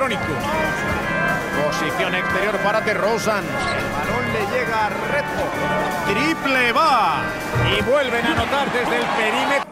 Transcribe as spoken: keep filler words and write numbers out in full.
electrónico. Posición exterior para DeRozan. El balón le llega a Redford. Triple va. Y vuelven a anotar desde el perímetro.